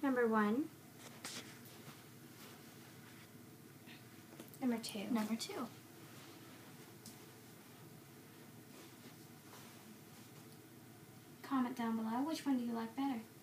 Number 1. Number 2. Number 2. Comment down below, which one do you like better?